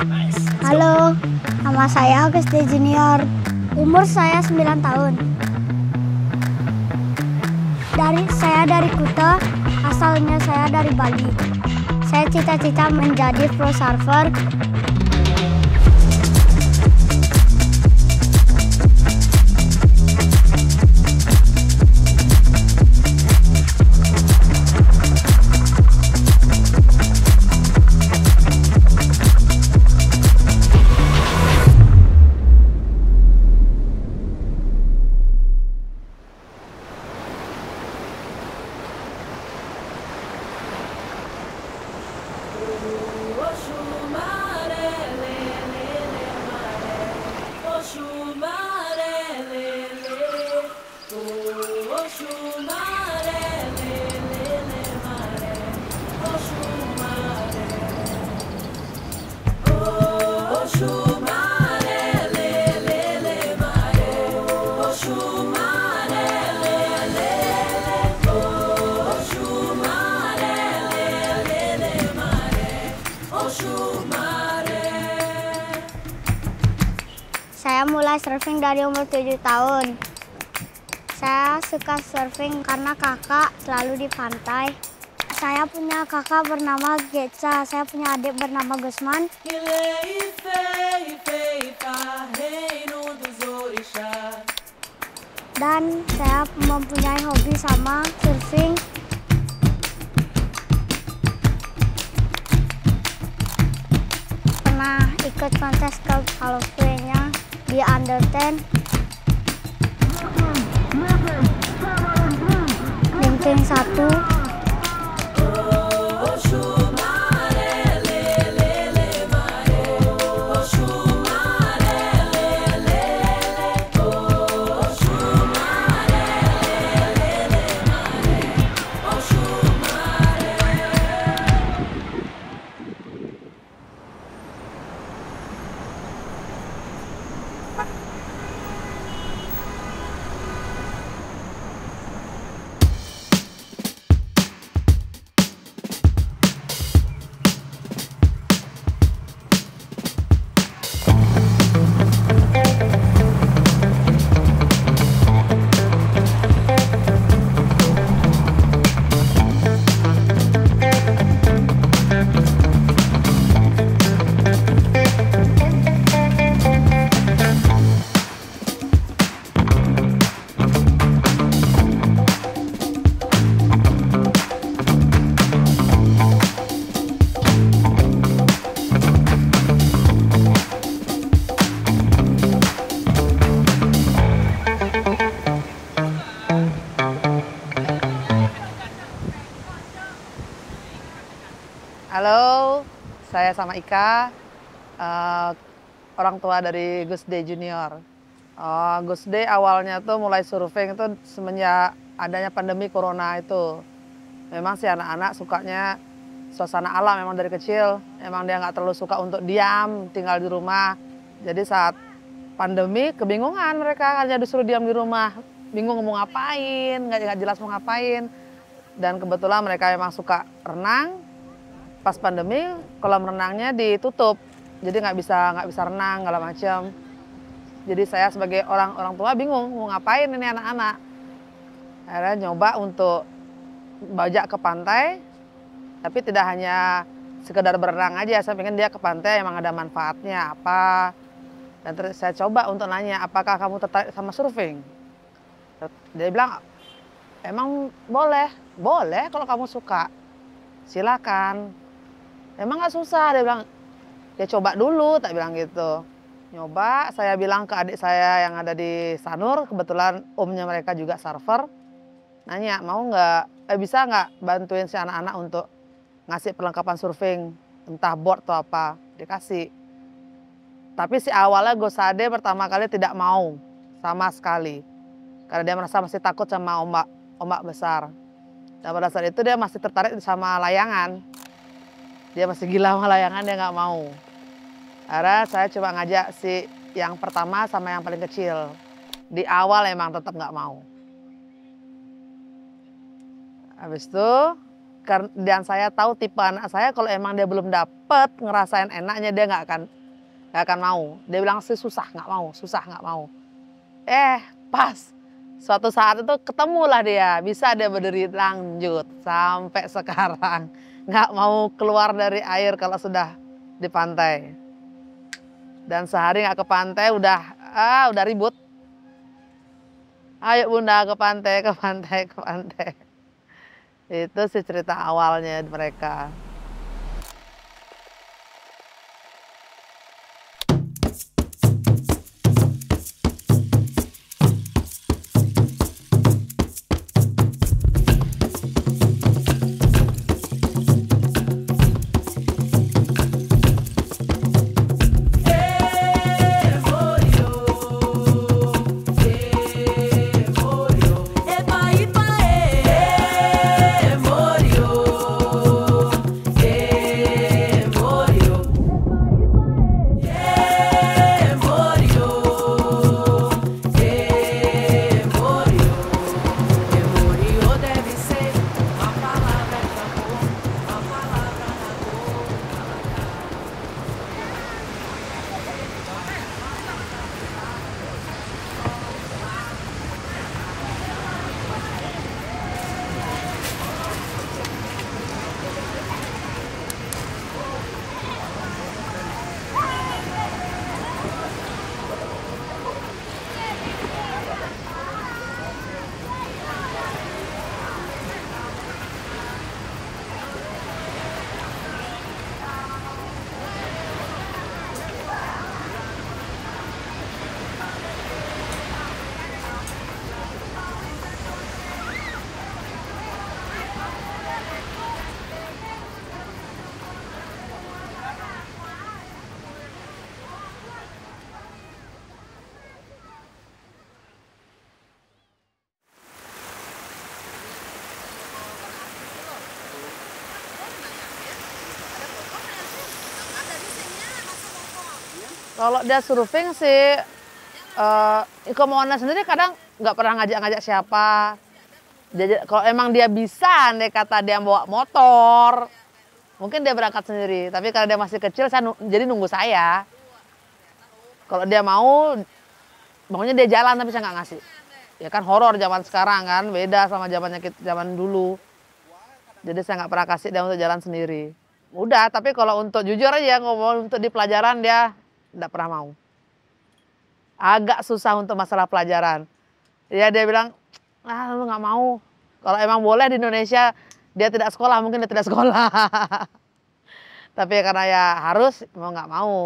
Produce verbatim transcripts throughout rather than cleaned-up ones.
Halo, nama saya Gusde Junior. Umur saya sembilan tahun. Dari saya dari Kuta, asalnya saya dari Bali. Saya cita-cita menjadi pro surfer. Saya mulai surfing dari umur tujuh tahun. Saya suka surfing karena kakak selalu di pantai. Saya punya kakak bernama Getsa, saya punya adik bernama Gusman. Dan saya mempunyai hobi sama surfing. Pernah ikut kontes ke Palofre-nya di under ten. Ranking satu. Halo, saya sama Ika, uh, orang tua dari Gusde Junior. Uh, Gusde awalnya tuh mulai surfing itu semenjak adanya pandemi corona itu. Memang sih anak-anak sukanya suasana alam memang dari kecil. Emang dia nggak terlalu suka untuk diam, tinggal di rumah. Jadi saat pandemi kebingungan mereka, hanya disuruh diam di rumah. Bingung mau ngapain, nggak jelas mau ngapain. Dan kebetulan mereka memang suka renang. Pas pandemi kolam renangnya ditutup, jadi nggak bisa nggak bisa renang segala macam. Jadi saya sebagai orang orang tua bingung mau ngapain ini anak-anak. Akhirnya nyoba untuk bajak ke pantai, tapi tidak hanya sekedar berenang aja. Saya pengen dia ke pantai emang ada manfaatnya apa. Dan terus saya coba untuk nanya, apakah kamu tertarik sama surfing? Dia bilang, emang boleh, boleh kalau kamu suka, silakan. Emang nggak susah, dia bilang, ya coba dulu, tak bilang gitu. Nyoba, saya bilang ke adik saya yang ada di Sanur, kebetulan omnya mereka juga surfer. Nanya, mau nggak, eh bisa nggak bantuin si anak-anak untuk ngasih perlengkapan surfing, entah board atau apa, dikasih. Tapi si awalnya Gosade pertama kali tidak mau, sama sekali. Karena dia merasa masih takut sama ombak, ombak besar. Dan pada saat itu dia masih tertarik sama layangan. Dia masih gila sama layangan, dia nggak mau. Akhirnya saya coba ngajak si yang pertama sama yang paling kecil. Di awal emang tetap nggak mau. Habis itu Dan saya tahu tipe anak saya kalau emang dia belum dapet ngerasain enaknya dia nggak akan nggak akan mau. Dia bilang sih susah nggak mau, susah nggak mau. Eh pas suatu saat itu ketemulah dia, bisa dia berdiri lanjut sampai sekarang nggak mau keluar dari air kalau sudah di pantai. Dan sehari nggak ke pantai udah ah udah ribut. Ayo bunda ke pantai, ke pantai, ke pantai. Itu sih cerita awalnya mereka. Kalau dia surfing sih, uh, kemauannya sendiri kadang nggak pernah ngajak-ngajak siapa. Dia, kalau emang dia bisa, dia kata dia bawa motor, mungkin dia berangkat sendiri. Tapi kalau dia masih kecil, saya jadi nunggu saya. Kalau dia mau, maunya dia jalan tapi saya nggak ngasih. Ya kan horor zaman sekarang kan, beda sama zamannya kita zaman dulu. Jadi saya nggak pernah kasih dia untuk jalan sendiri. Udah, tapi kalau untuk jujur aja ngomong untuk di pelajaran dia nggak pernah mau. Agak susah untuk masalah pelajaran. Ya dia bilang, ah lu nggak mau. Kalau emang boleh di Indonesia dia tidak sekolah, mungkin dia tidak sekolah. Tapi karena ya harus, mau nggak mau.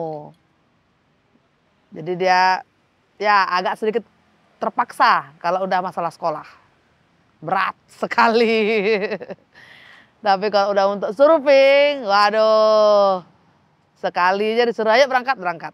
Jadi dia ya agak sedikit terpaksa kalau udah masalah sekolah. Berat sekali. Tapi kalau udah untuk surfing, waduh. Sekali aja disuruh ayo berangkat, berangkat.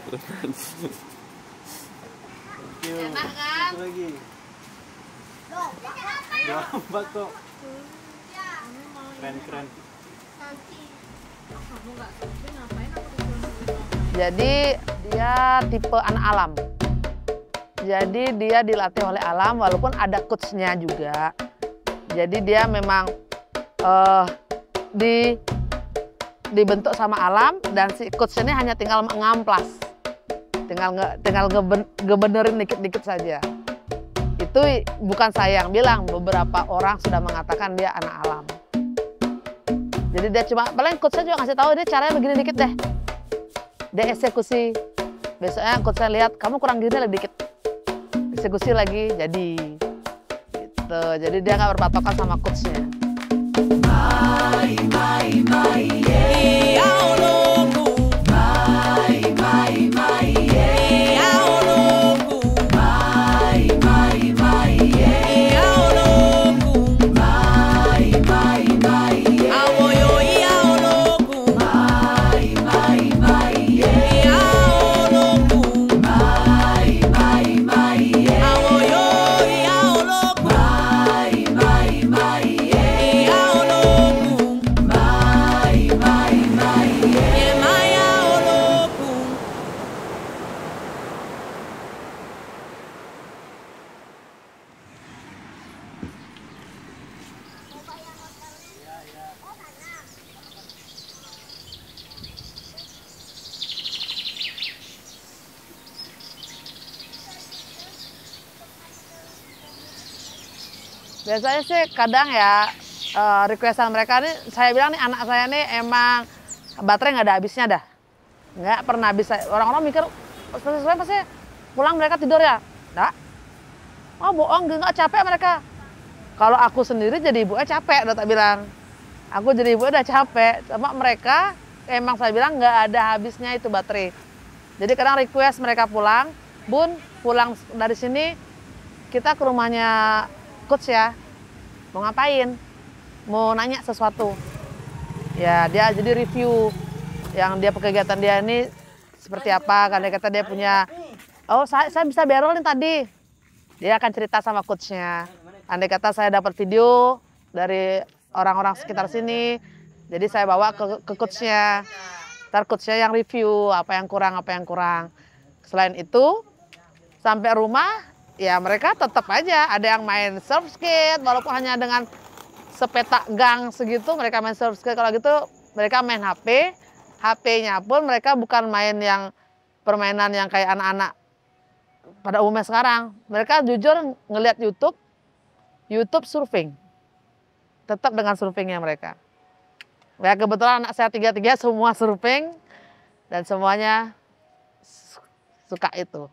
Enak kan? Satu lagi. Lomba kok. Keren-keren. Jadi dia tipe anak alam. Jadi dia dilatih oleh alam walaupun ada coachnya juga. Jadi dia memang uh, di dibentuk sama alam dan si coach ini hanya tinggal mengamplas, tinggal nge, tinggal ngebenerin dikit-dikit saja. Itu bukan saya yang bilang, beberapa orang sudah mengatakan dia anak alam. Jadi dia cuma, paling coachnya juga ngasih tahu ini caranya begini dikit deh. Dia eksekusi. Besoknya coachnya lihat kamu kurang gini lebih dikit, eksekusi lagi jadi. Gitu. Jadi dia nggak berpatokan sama coachnya. Mai, mai, mai, yeah. Mai, mai, mai, yeah. Mai, mai, mai, yeah. Mai, mai, mai, yeah. Mai, mai, mai, yeah. Mai, mai, mai, yeah. Biasanya sih kadang ya uh, requestan mereka nih, saya bilang nih anak saya nih emang baterai nggak ada habisnya dah. Nggak pernah habis. Orang-orang mikir, sesuai pasti pulang mereka tidur ya? Nggak. Oh bohong, nggak capek mereka. Kalau aku sendiri jadi ibunya capek, udah tak bilang. Aku jadi ibu udah capek. Sama mereka emang saya bilang nggak ada habisnya itu baterai. Jadi kadang request mereka pulang, Bun pulang dari sini kita ke rumahnya coach ya, mau ngapain? Mau nanya sesuatu. Ya dia jadi review yang dia kegiatan dia ini seperti apa. Karena kata dia punya, oh saya, saya bisa barrel nih tadi. Dia akan cerita sama coachnya. Andai kata saya dapat video dari orang-orang sekitar sini, jadi saya bawa ke, ke coachnya. Ntar coachnya yang review apa yang kurang, apa yang kurang. Selain itu, sampai rumah, ya mereka tetap aja ada yang main surf skate walaupun hanya dengan sepetak gang segitu mereka main surf skate. Kalau gitu mereka main H P, H P-nya pun mereka bukan main yang permainan yang kayak anak-anak pada umumnya sekarang. Mereka jujur ngelihat YouTube, YouTube surfing, tetap dengan surfingnya mereka. Ya kebetulan anak saya tiga-tiga semua surfing dan semuanya suka itu.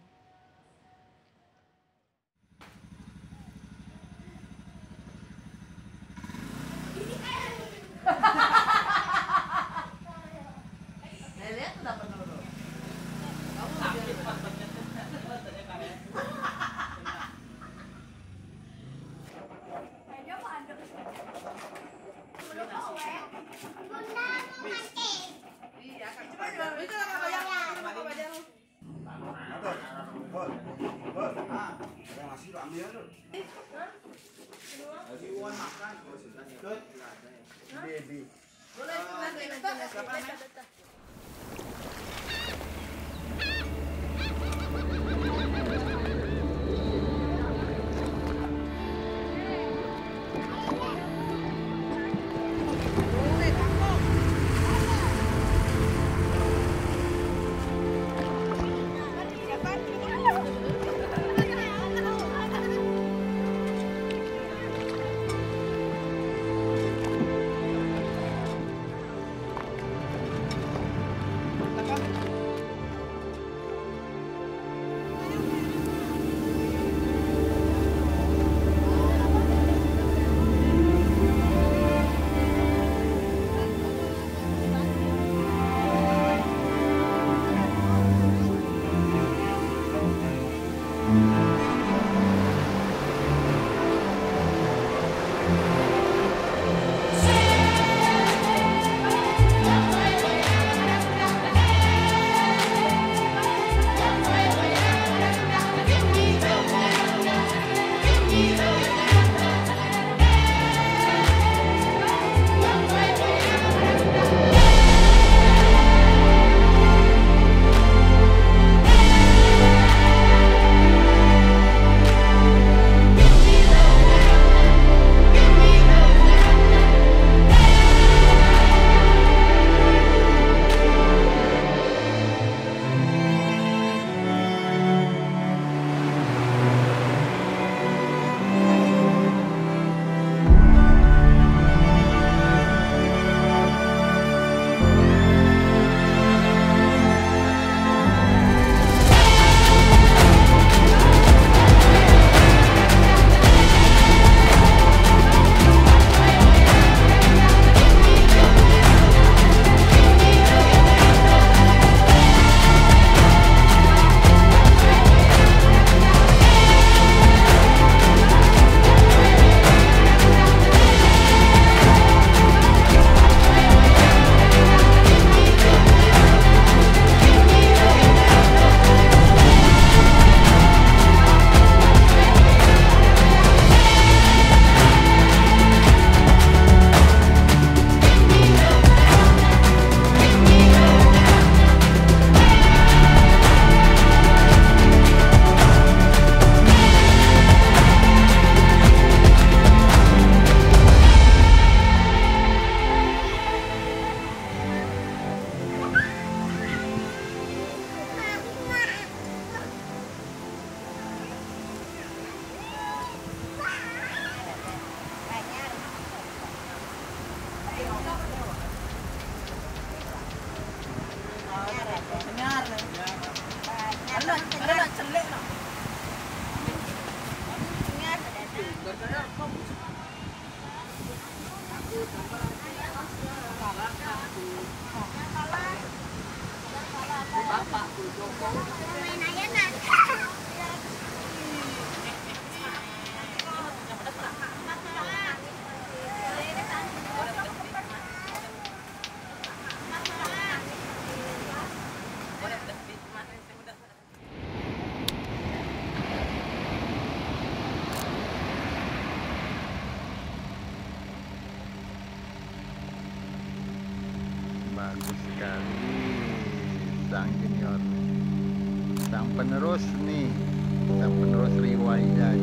Bagus sekali sang junior, sang penerus nih, sang penerus riwayat.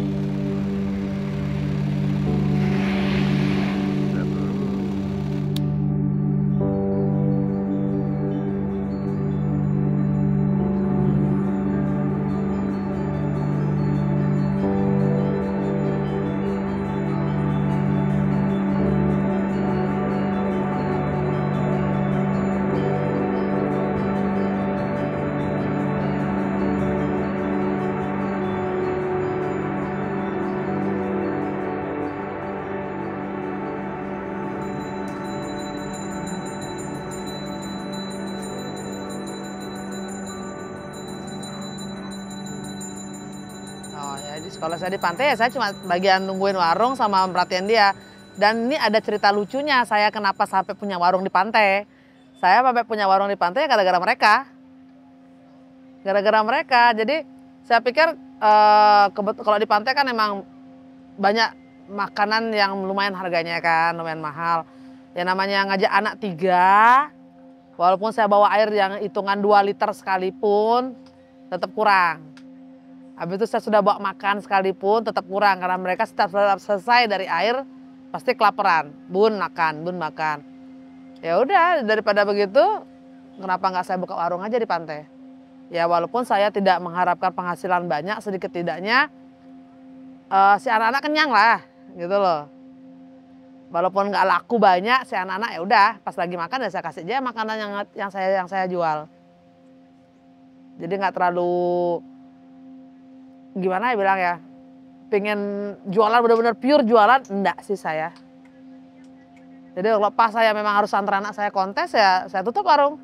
Oh ya, di sekolah saya di pantai ya saya cuma bagian nungguin warung sama perhatian dia. Dan ini ada cerita lucunya saya kenapa sampai punya warung di pantai. Saya sampai punya warung di pantai gara-gara mereka. Gara-gara mereka. Jadi saya pikir eh, kalau di pantai kan emang banyak makanan yang lumayan harganya kan, lumayan mahal. Ya namanya ngajak anak tiga, walaupun saya bawa air yang hitungan dua liter sekalipun, tetap kurang. Habis itu saya sudah bawa makan sekalipun tetap kurang karena mereka setiap selesai dari air pasti kelaparan. Bun makan, bun makan. Ya udah daripada begitu, kenapa nggak saya buka warung aja di pantai? Ya walaupun saya tidak mengharapkan penghasilan banyak, sedikit tidaknya uh, si anak-anak kenyang lah, gitu loh. Walaupun nggak laku banyak, si anak-anak ya udah pas lagi makan ya saya kasih aja makanan yang yang saya yang saya jual. Jadi nggak terlalu gimana ya bilang ya, pengen jualan benar-benar pure jualan, enggak sih saya. Jadi kalau pas saya memang harus antar anak saya kontes ya saya tutup warung.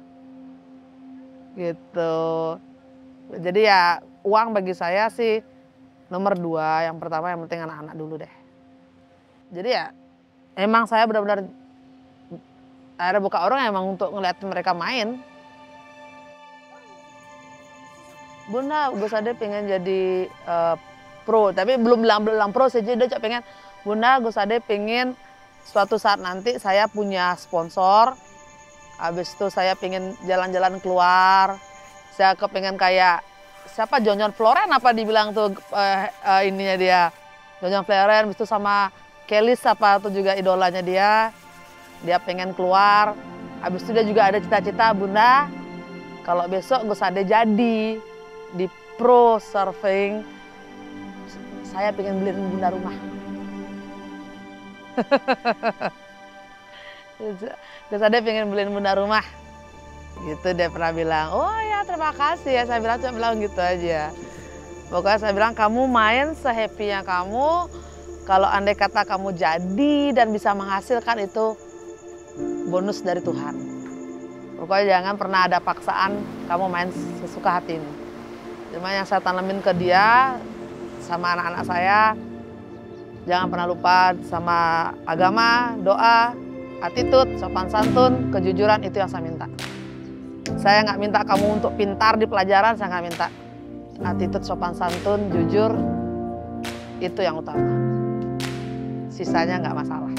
Gitu. Jadi ya uang bagi saya sih nomor dua, yang pertama yang penting anak-anak dulu deh. Jadi ya emang saya benar-benar akhirnya buka warung emang untuk ngeliat mereka main. Bunda, Gus Ade pengen jadi uh, pro, tapi belum bilang bilang pro saja, dia cuma pengen, Bunda, Gus Ade pengen suatu saat nanti saya punya sponsor, habis itu saya pengen jalan-jalan keluar, saya kepengen kayak siapa Jonjon Floren apa dibilang tuh uh, uh, ininya dia, Jonjon Floren, habis itu sama Kelis apa tuh juga idolanya dia, dia pengen keluar, habis itu dia juga ada cita-cita, Bunda, kalau besok Gus Ade jadi di pro surfing, saya pengen beliin Bunda rumah. Gus Ade pengen beliin Bunda rumah. Gitu dia pernah bilang, oh ya terima kasih ya. Saya bilang cuma bilang gitu aja. Pokoknya saya bilang kamu main se-happy-nya kamu. Kalau andai kata kamu jadi dan bisa menghasilkan itu bonus dari Tuhan. Pokoknya jangan pernah ada paksaan kamu main sesuka hatimu. Cuma yang saya tanamin ke dia, sama anak-anak saya, jangan pernah lupa sama agama, doa, attitude, sopan santun, kejujuran, itu yang saya minta. Saya nggak minta kamu untuk pintar di pelajaran, saya nggak minta. Attitude, sopan santun, jujur, itu yang utama. Sisanya nggak masalah.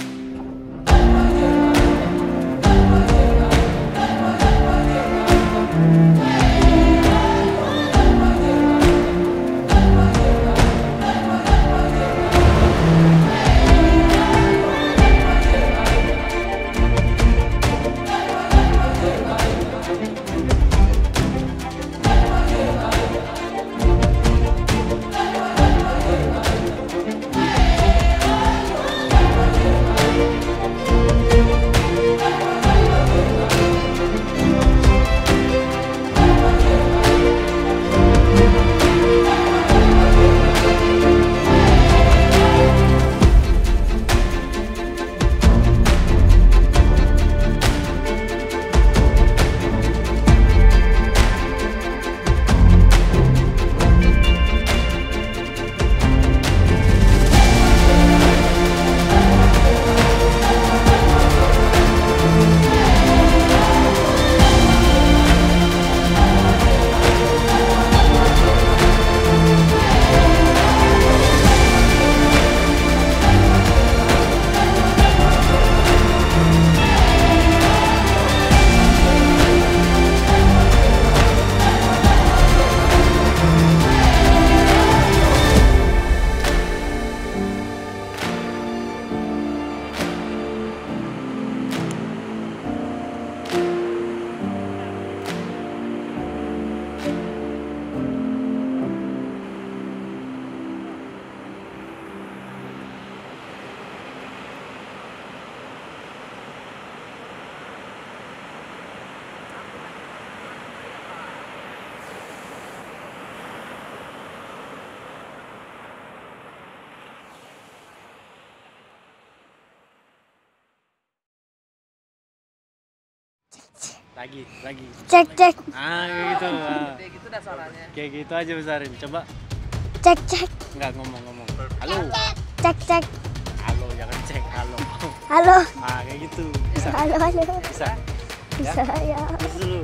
Lagi, lagi. Cek cek. Ah, kayak gitu. Ah. Kayak gitu dah suaranya. Kayak gitu aja besarin. Coba. Cek cek. Enggak ngomong-ngomong. Halo. Cek cek. Halo, jangan cek. Halo. Halo. Ah, kayak gitu. Bisa. Halo halo. Bisa. Bisa ya. Terus dulu.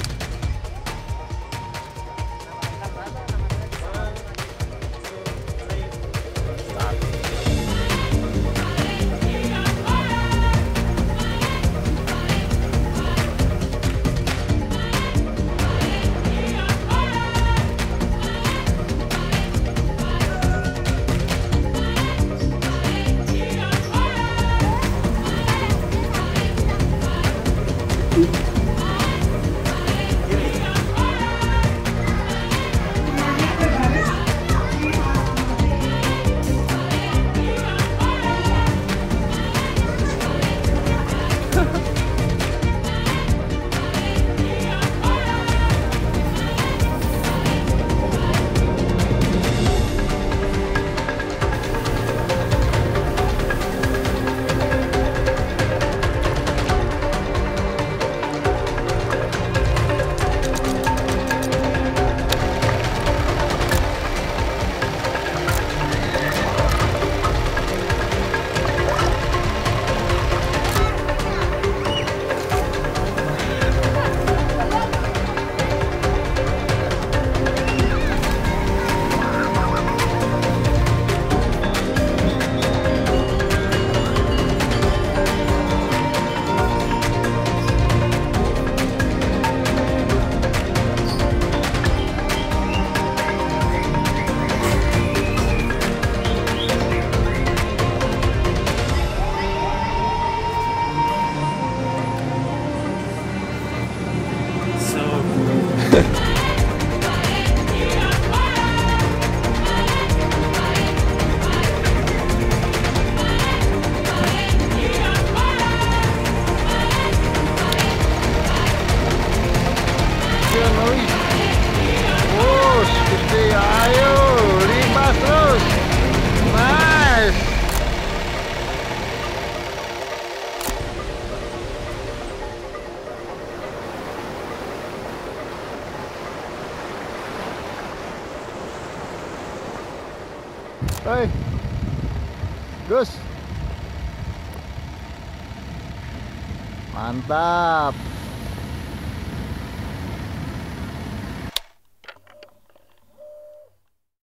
Terus, Gusti, ayo, limbas terus. Nice. Hei, Gus. Mantap.